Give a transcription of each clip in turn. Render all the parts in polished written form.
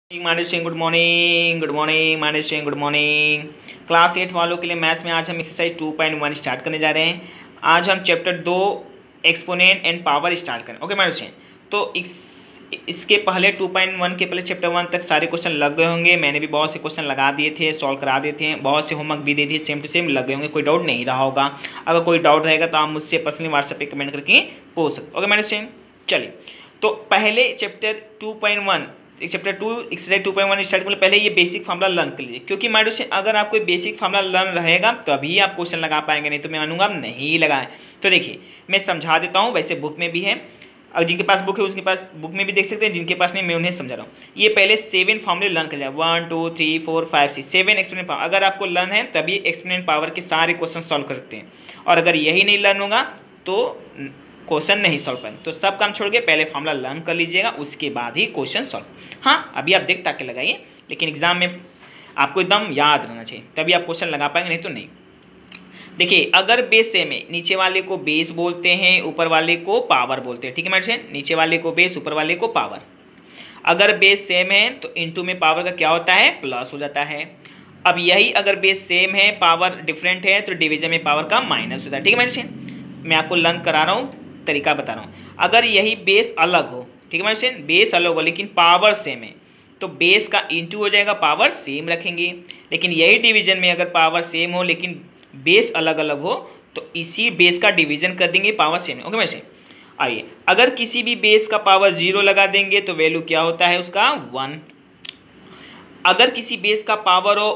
Good morning good morning class 8 वालों के लिए मैथ्स में आज हम एक्सरसाइज 2.1 स्टार्ट करने जा रहे हैं। आज हम chapter 2 exponent and power start करें। ओके मैडम, तो इसके पहले 2.1 के पहले चैप्टर 1 तक सारे क्वेश्चन लग गए होंगे। मैंने भी बहुत से क्वेश्चन लगा दिए थे, सॉल्व करा दिए थे, बहुत से होमवर्क भी दे दिए, सेम टू सेम लग गए होंगे, कोई डाउट नहीं रहा होगा। अगर कोई डाउट रहेगा तो आप मुझसे पर्सनली व्हाट्सएप पे कमेंट करके पूछ सकते। ओके मैडम, चलिए तो पहले चैप्टर 2.1 चैप्टर 2 एक्सरसाइज 2.1 स्टार्ट करने पहले ये बेसिक फार्मूला लर्न कर लीजिए, क्योंकि माइंड से अगर आपको बेसिक फार्मूला लर्न रहेगा तभी आप क्वेश्चन लगा पाएंगे, नहीं तो मैं मानूंगा आप नहीं लगाएं। तो देखिए मैं समझा देता हूँ, वैसे बुक में भी है और जिनके पास बुक है उसके पास बुक में भी देख सकते हैं, जिनके पास नहीं मैं उन्हें समझा रहा हूँ। ये पहले 7 फार्मूले लर्न कर लिया, 1 2 3 4 5 6 7 एक्सपोनेंट पावर। अगर आपको लर्न है तभी एक्सपोनेंट पावर के सारे क्वेश्चन सॉल्व करते हैं, और अगर यही नहीं लर्न होगा तो क्वेश्चन नहीं सॉल्व पाएंगे। तो सब काम छोड़ के पहले फार्मूला लर्न कर लीजिएगा, उसके बाद ही क्वेश्चन सॉल्व। हाँ अभी आप देख ताकि लगाइए, लेकिन एग्जाम में आपको एकदम याद रहना चाहिए, तभी आप क्वेश्चन लगा पाएंगे, नहीं तो नहीं। देखिए अगर बेस सेम है, नीचे वाले को बेस बोलते हैं, ऊपर वाले को पावर बोलते हैं। ठीक है मैडम, नीचे वाले को बेस, ऊपर वाले को पावर। अगर बेस सेम है तो इंटू में पावर का क्या होता है, प्लस हो जाता है। अब यही अगर बेस सेम है पावर डिफरेंट है तो डिवीजन में पावर का माइनस होता है। ठीक है मैडम, मैं आपको लर्न करा रहा हूँ, तरीका बता रहा हूँ। अगर यही बेस अलग हो, ठीक है मैडम, बेस अलग हो लेकिन पावर सेम है तो बेस का इंटू हो जाएगा, पावर सेम रखेंगे। लेकिन यही डिवीजन में अगर पावर सेम हो लेकिन बेस अलग अलग हो तो इसी बेस का डिवीजन कर देंगे, पावर सेम है। ओके मैडम, आइए अगर किसी भी बेस का पावर 0 लगा देंगे तो वैल्यू क्या होता है उसका 1। अगर किसी बेस का पावर हो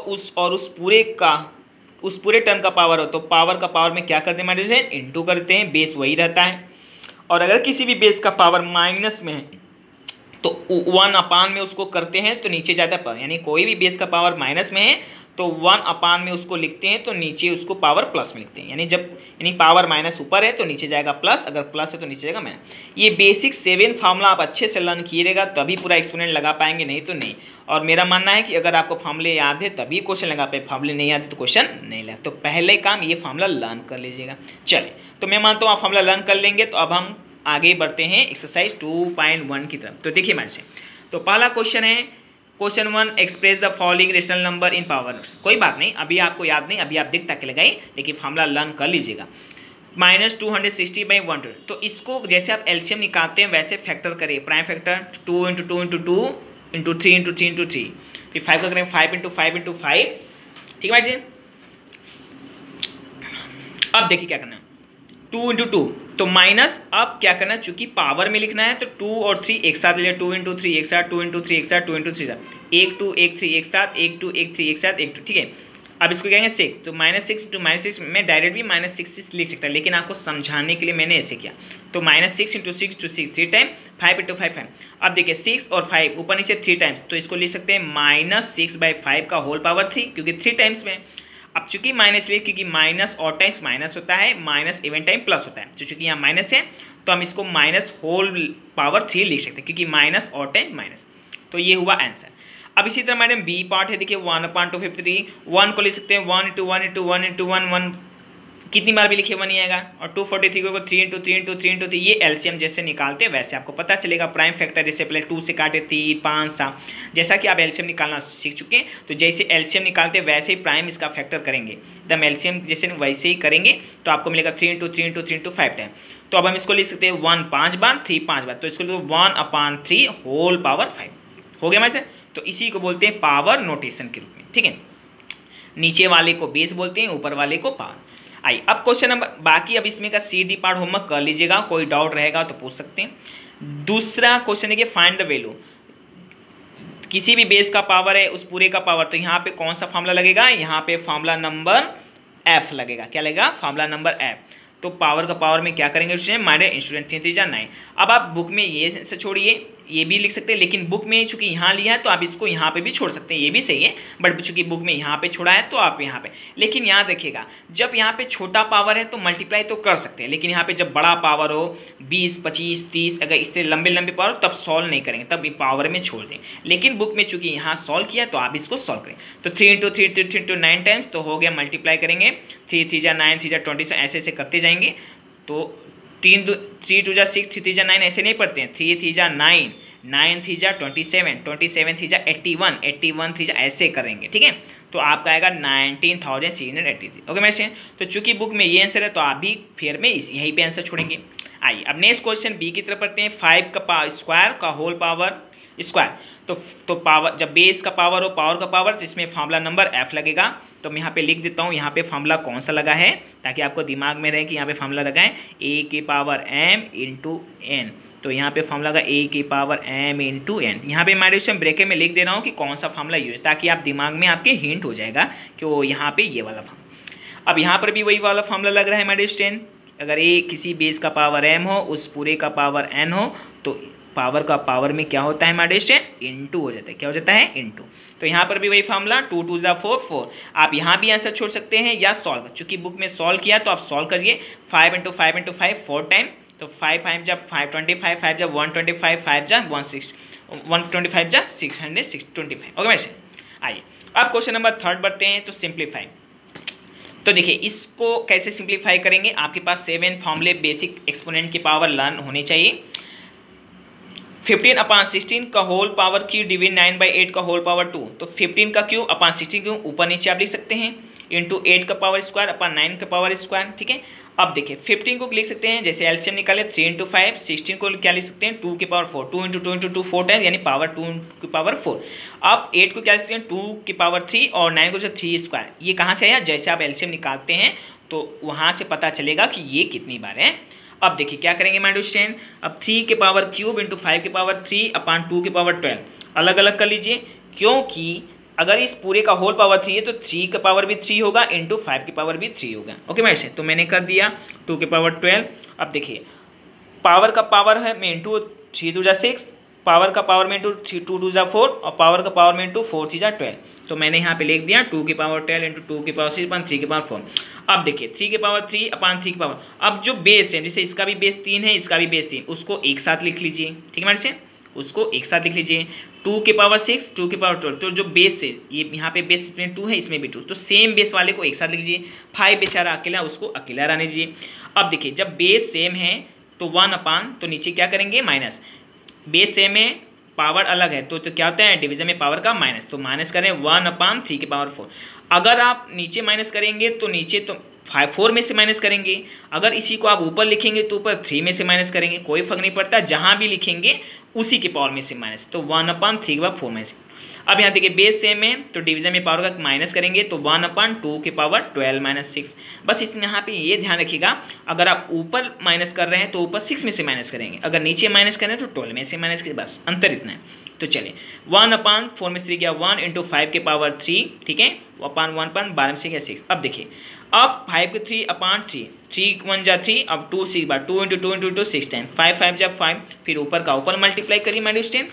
उस पूरे टर्म का पावर हो तो पावर का पावर में क्या करते हैं मैडम, इंटू करते हैं, बेस वही रहता है। और अगर किसी भी बेस का पावर माइनस में है तो 1 अपान में उसको करते हैं तो नीचे जाता है पर, यानी कोई भी बेस का पावर माइनस में है तो 1 अपान में उसको लिखते हैं तो नीचे उसको पावर प्लस में लिखते हैं। यानी पावर माइनस ऊपर है तो नीचे जाएगा प्लस, अगर प्लस है तो नीचे जाएगा माइनस। ये बेसिक 7 फार्मूला आप अच्छे से लर्न कीजिएगा तभी पूरा एक्सपोनेंट लगा पाएंगे, नहीं तो नहीं। और मेरा मानना है कि अगर आपको फार्मूले याद है तभी क्वेश्चन लगा पाए, फार्मूले नहीं याद है तो क्वेश्चन नहीं लगा। तो पहले काम ये फार्मूला लर्न कर लीजिएगा। चलिए तो मैं मानता हूँ आप फार्मूला लर्न कर लेंगे, तो अब हम आगे बढ़ते हैं एक्सरसाइज 2.1 की तरफ। तो देखिए मैडम, तो पहला क्वेश्चन है, question 1 express the following rational number in power. कोई बात नहीं, अभी आपको याद नहीं, अभी आप दिख तक लगाइए, लेकिन फार्मूला लर्न कर लीजिएगा। -260/120, तो इसको जैसे आप एलसीएम निकालते हैं वैसे फैक्टर करिए, प्राइम फैक्टर 2 × 2 × 2 × 3 × 3 × 3, फिर 5 का करेंगे 5 × 5 × 5। ठीक है भाई, अब देखिए क्या करना है, 2 × 2 तो माइनस, अब क्या करना है चूंकि पावर में लिखना है तो 2 और 3 एक साथ ले, 2 × 3 एक साथ, 2 × 3 एक साथ, 2 × 3 1 2 1 3 एक साथ, 1 2 1 3 एक साथ, 1 2। ठीक है, अब इसको कहेंगे 6, तो -6 × -6 में डायरेक्ट भी -6 लिख सकता है, लेकिन आपको समझाने के लिए मैंने ऐसे किया। तो -6 × 6 × 6 3 टाइम, 5 × 5 5। अब देखिए 6 और 5 ऊपर नीचे 3 टाइम्स, तो इसको लिख सकते हैं -6/5 का होल पावर 3, क्योंकि 3 टाइम्स में। अब चूंकि माइनस ले, क्योंकि माइनस और टाइम्स माइनस होता है, माइनस इवन टाइम प्लस होता है, तो चूंकि यहाँ माइनस है तो हम इसको माइनस होल पावर 3 लिख सकते हैं, क्योंकि माइनस और टाइम माइनस। तो ये हुआ आंसर। अब इसी तरह मैडम बी पार्ट है, देखिए 1/250, 1 को लिख सकते हैं 1 × 1 × 1 × 1 1, कितनी बार भी लिखे 1 ही आएगा। और 243 को 3 × 3 × 3 × 3, ये एलसीएम जैसे निकालते हैं वैसे आपको पता चलेगा। प्राइम फैक्टर जैसे पहले 2 से काटे 3 5 7, जैसा कि आप एलसीएम निकालना सीख चुके हैं, तो जैसे एलसीएम निकालते हैं वैसे ही प्राइम इसका फैक्टर करेंगे, एकदम एलसीएम जैसे वैसे ही करेंगे, तो आपको मिलेगा 3 × 3 × 3 × 5 टाइम। तो अब हम इसको लिख सकते हैं 1 5 बार, 3 5 बार, तो इसको लिखो 1/3 होल पावर 5 हो गया मैडम। तो इसी को बोलते हैं पावर नोटेशन के रूप में। ठीक है, नीचे वाले को बेस बोलते हैं, ऊपर वाले को पावर। आइए अब क्वेश्चन नंबर, बाकी अब इसमें का CD पार्ट होमवर्क कर लीजिएगा, कोई डाउट रहेगा तो पूछ सकते हैं। दूसरा क्वेश्चन है कि फाइंड द वैल्यू, किसी भी बेस का पावर है उस पूरे का पावर, तो यहाँ पे कौन सा फार्मूला लगेगा, यहाँ पे फार्मूला नंबर F लगेगा। क्या लगेगा, फार्मूला नंबर F। तो पावर का पावर में क्या करेंगे स्टूडेंट, माइनस स्टूडेंट 3 3 9। अब आप बुक में ये से छोड़िए, ये भी लिख सकते हैं, लेकिन बुक में चूंकि यहाँ लिया है तो आप इसको यहाँ पे भी छोड़ सकते हैं, ये भी सही है, बट चूंकि बुक में यहाँ पे छोड़ा है तो आप यहाँ पे। लेकिन याद रखिएगा जब यहाँ पे छोटा पावर है तो मल्टीप्लाई तो कर सकते हैं, लेकिन यहाँ पे जब बड़ा पावर हो 20 25 30, अगर इससे लंबे लंबे पावर हो तब सॉल्व नहीं करेंगे, तब पावर में छोड़ दें। लेकिन बुक में चूंकि यहाँ सॉल्व किया तो आप इसको सॉल्व करें। तो 3 × 3 3 × 9 टाइम्स, तो हो गया, मल्टीप्लाई करेंगे 3 3 9 3 20, ऐसे ऐसे करते जाएंगे। तो 3 2 6 3 9, ऐसे नहीं पढ़ते हैं, 3 3 9 9 3 जा 27, 27 3 जा 81, 81 3 जा ऐसे करेंगे, ठीक है। तो आपका आएगा 19,683। ओके मेरे, तो चूंकि बुक में ये आंसर है तो आप भी फेयर में यहीं पे आंसर छोड़ेंगे। आइए अब नेक्स्ट क्वेश्चन बी की तरफ पढ़ते हैं। 5 का स्क्वायर का होल पावर स्क्वायर, तो पावर जब बेस का पावर हो पावर का पावर, तो इसमें फार्मूला नंबर f लगेगा। तो मैं यहाँ पे लिख देता हूँ यहाँ पे फार्मूला कौन सा लगा है, ताकि आपको दिमाग में रहे कि यहाँ पे फार्मूला लगा है a की पावर m इंटू n। तो यहाँ पे फार्मूला लगा a की पावर m इंटू n। यहाँ पे मैं ब्रैकेट में लिख दे रहा हूँ कि कौन सा फार्मूला यूज, ताकि आप दिमाग में आपके हिंट हो जाएगा कि वो यहाँ पे ये वाला फार्मूला। अब यहाँ पर भी वही वाला फार्मूला लग रहा है माइनस 10। अगर a किसी बेस का पावर m हो, उस पूरे का पावर n हो, तो पावर का पावर में क्या होता है माइनस 10 इंटू हो जाता है। क्या हो जाता है? इंटू। तो यहाँ पर भी वही फार्मूला 2 2 जा 4 4। आप यहाँ भी आंसर छोड़ सकते हैं या सॉल्व, चूंकि बुक में सॉल्व किया तो आप सॉल्व करिए। 5 इंटू 5 इंटू 5 4 टाइम, तो 5 5 जब 525, 5 जब 125, 5 जा 125 जा 625। ओके वैसे आइए अब क्वेश्चन नंबर 3 बढ़ते हैं। तो सिंप्लीफाई, तो देखिए इसको कैसे सिंप्लीफाई करेंगे। आपके पास 7 फॉर्मूले बेसिक एक्सपोनेंट की पावर लर्न होने चाहिए। 15/16 का होल पावर क्यूब डिवाइड 9/8 का होल पावर 2। तो 15 का क्यूब अपॉन 16 क्यूब ऊपर नीचे आप लिख सकते हैं, इंटू 8 का पावर स्क्वायर अपॉन 9 का पावर स्क्वायर, ठीक है। अब देखिए 15 को लिख सकते हैं जैसे एलसीएम निकाले 3 इंटू 5, 16 को क्या लिख सकते हैं 2 की पावर 4, 2 इंटू 2 इंटू 2 4 टाइम, यानी पावर 2 की पावर 4। अब 8 को क्या लिख सकते हैं 2 की पावर 3 और 9 को जो 3 स्क्वायर। ये कहाँ से आया? जैसे आप एलसीएम निकालते हैं तो वहाँ से पता चलेगा कि ये कितनी बार है। अब देखिए क्या करेंगे माय डियर स्टूडेंट, अब 3 के पावर क्यूब इंटू 5 के पावर 3 अपॉन 2 के पावर 12 अलग अलग कर लीजिए, क्योंकि अगर इस पूरे का होल पावर 3 है तो 3 का पावर भी 3 होगा इंटू 5 की पावर भी 3 होगा। ओके मेरे से, तो मैंने कर दिया 2 के पावर 12। अब देखिए पावर का पावर है में इंटू 3 2 जा 6, पावर का पावर में इंटू 2 2 जा 4 और पावर का पावर में इंटू 4 3 जा 12। तो मैंने यहाँ पे लिख दिया 2 की पावर 12 इंटू 2 की पावर 6 अपॉन 3 की पावर 4। अब देखिए 3 की पावर 3 अपॉन 3 की पावर, अब जो बेस है जैसे इसका भी बेस 3 है इसका भी बेस 3, उसको एक साथ लिख लीजिए, ठीक है मेरे से, उसको एक साथ लिख लीजिए। 2 के पावर 6 2 के पावर 12, तो जो बेस है ये यहाँ पे बेस में 2 है इसमें भी 2, तो सेम बेस वाले को एक साथ लिख लीजिए। 5 बेचारा अकेला, उसको अकेला रहने दीजिए। अब देखिए जब बेस सेम है तो 1 अपान, तो नीचे क्या करेंगे माइनस, बेस सेम है पावर अलग है तो क्या होता है डिवीजन में पावर का माइनस, तो माइनस करें 1 अपान 3 की पावर 4। अगर आप नीचे माइनस करेंगे तो नीचे तो 4 में से माइनस करेंगे, अगर इसी को आप ऊपर लिखेंगे तो ऊपर 3 में से माइनस करेंगे, कोई फर्क नहीं पड़ता, जहां भी लिखेंगे उसी के पावर में से माइनस, तो 1 अपान 3 के बाद 4 में से। अब यहाँ देखिए बेस सेम है तो डिवीजन में पावर का माइनस करेंगे तो 1 अपान 2 के पावर 12 माइनस 6। बस इसमें यहाँ पे ये ध्यान रखिएगा, अगर आप ऊपर माइनस कर रहे हैं तो ऊपर 6 में से माइनस करेंगे, अगर नीचे माइनस करें तो 12 में से माइनस करें, बस अंतर इतना है। तो चलिए 1 अपान 4 में से 3 गया 1 इंटू 5 के पावर 3, ठीक है, अपान 1 अपान 12 में से गया 6। अब देखिए अब 5 के 3 अपान 3, 3 1 जा 3, अब 2 6 बार 2 इंटू 2 इंटू 2 6 टाइम, 5 5 जा 5, फिर ऊपर का ऊपर मल्टीप्लाई करिए माइनस 10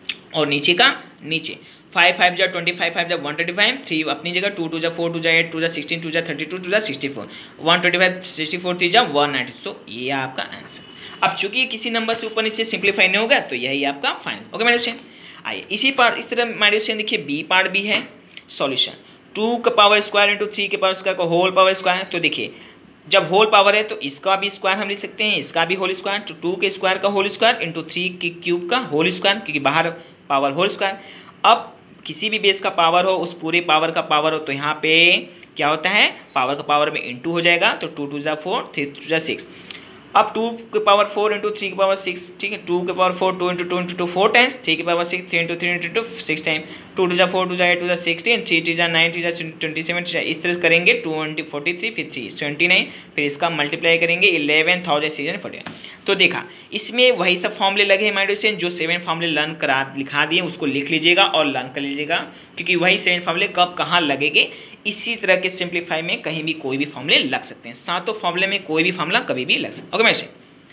और नीचे का नीचे, 5 5 जा 25, 5 जा 125, 3 अपनी जगह, 2 2 जा 4, 2 जा 8, 2 जा 16, 2 जा 32, 2 जा 64, 125 64 3 जा 190। सो ये आपका आंसर। अब चूंकि किसी नंबर से ऊपर नीचे सिंप्लीफाई नहीं होगा तो यही आपका फाइनल। ओके माय डियर, आइए इसी पार्ट इस तरह माय डियर देखिए बी पार्ट भी है सॉल्यूशन। 2 का पावर स्क्वायर इंटू 3 के पावर स्क्वायर का होल पावर स्क्वायर, तो देखिए जब होल पावर है तो इसका भी स्क्वायर हम लिख सकते हैं, इसका भी होल स्क्वायर, तो 2 के स्क्वायर का होल स्क्वायर इंटू 3 के क्यूब का होल स्क्वायर, क्योंकि बाहर पावर होल स्क्वायर। अब किसी भी बेस का पावर हो उस पूरे पावर का पावर हो तो यहाँ पे क्या होता है पावर का पावर में इंटू हो जाएगा, तो 2 2 जा 4 3 2 जा 6। अब 2 के पावर 4 इंटू 3 के पावर 6, ठीक है, 2 के पावर 4 2 इंटू 2 इंटू 2 4 टाइम्स, 3 के पावर 6 3 इंटू 3 इंटू 2 6 टाइम, 2 2 जा 4 2 जा 8 2 जा 16, 3 3 जा 9 3 जा 27, इस तरह से करेंगे 2 43 फिर 3 79, फिर इसका मल्टीप्लाई करेंगे 11,640। तो देखा इसमें वही सब फॉर्मूले लगे हैं माय डियर, जो 7 फॉर्मूले लर्न करा लिखा दिए उसको लिख लीजिएगा और लर्न कर लीजिएगा, क्योंकि वही 7 फॉर्मूले कब कहाँ लगेंगे। इसी तरह के सिंप्लीफाई में कहीं भी कोई भी फॉर्मूले लग सकते हैं, सातों फॉर्मूले में कोई भी फॉर्मूला कभी भी लग सकता है। ओके मैसे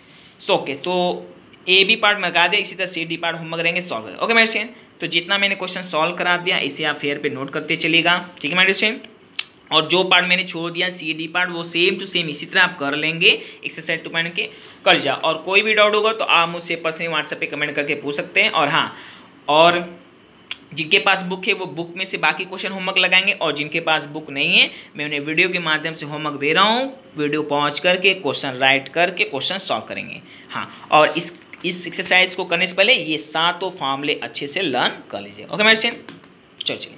ओके, तो ए बी पार्ट में लगा दिया, इसी तरह सी डी पार्ट होमवर्क रहेंगे सॉल्व करें। ओके मैसे, तो जितना मैंने क्वेश्चन सॉल्व करा दिया इसे आप फेयर पे नोट करते चलिएगा, ठीक है मैडम। और जो पार्ट मैंने छोड़ दिया सी डी पार्ट वो सेम टू सेम इसी तरह आप कर लेंगे एक्सरसाइज 2 के कर जा। और कोई भी डाउट होगा तो आप मुझसे पर्सनली व्हाट्सएप पे कमेंट करके पूछ सकते हैं। और हाँ, और जिनके पास बुक है वो बुक में से बाकी क्वेश्चन होमवर्क लगाएंगे, और जिनके पास बुक नहीं है मैं उन्हें वीडियो के माध्यम से होमवर्क दे रहा हूँ, वीडियो पहुँच करके क्वेश्चन राइट करके क्वेश्चन सॉल्व करेंगे। हाँ, और इस एक्सरसाइज को करने से पहले ये 7 फॉर्मूले अच्छे से लर्न कर लीजिए। ओके मेरे स्टूडेंट, चलिए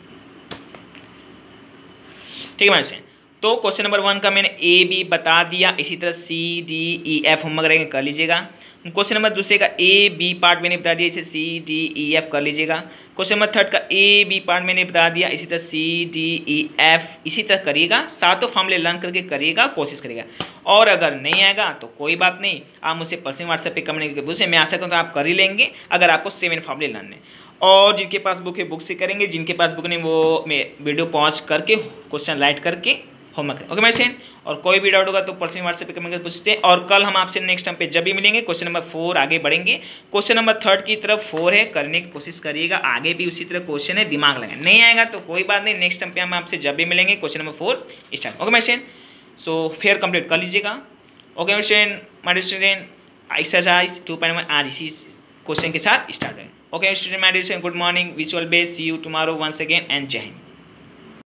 ठीक है मेरे स्टूडेंट। तो क्वेश्चन नंबर 1 का मैंने ए बी बता दिया, इसी तरह C D E F homework रहेंगे कर लीजिएगा। क्वेश्चन नंबर दूसरे का ए बी पार्ट मैंने बता दिया, इसे सी डी ई एफ कर लीजिएगा। क्वेश्चन नंबर थर्ड का ए बी पार्ट मैंने बता दिया, इसी तरह सी डी ई एफ इसी तरह करिएगा, 7 फॉर्मूले लर्न करके करिएगा, कोशिश करिएगा। और अगर नहीं आएगा तो कोई बात नहीं, आप मुझसे पर्सनल व्हाट्सएप पे कमेंट करके पूछे, मैं आशा करूँ तो आप कर ही लेंगे अगर आपको 7 फॉर्मूले लर्न है। और जिनके पास बुक है बुक से करेंगे, जिनके पास बुक नहीं वो मैं वीडियो पॉज करके क्वेश्चन राइट करके होमवर्क। ओके मेरे और कोई भी डाउट होगा तो पर्सनल व्हाट्सएप पे कमेंट करके पूछते हैं। और कल हम आपसे नेक्स्ट टाइम पे जब भी मिलेंगे क्वेश्चन नंबर 4 आगे बढ़ेंगे। क्वेश्चन नंबर 3 की तरफ 4 है, करने की कोशिश करिएगा, आगे भी उसी तरह क्वेश्चन है, दिमाग लगाए। नहीं आएगा तो कोई बात नहीं, नेक्स्ट टाइम पे हम आपसे जब भी मिलेंगे क्वेश्चन नंबर 4 स्टार्ट। ओके मेरे सो फेयर कंप्लीट कर लीजिएगा। ओके मेरे स्टूडेंट एक्सरसाइज 2.1 आज इसी क्वेश्चन के साथ स्टार्ट है। Okay student my dear, good morning, wish you all best, see you tomorrow once again and Jai Hind.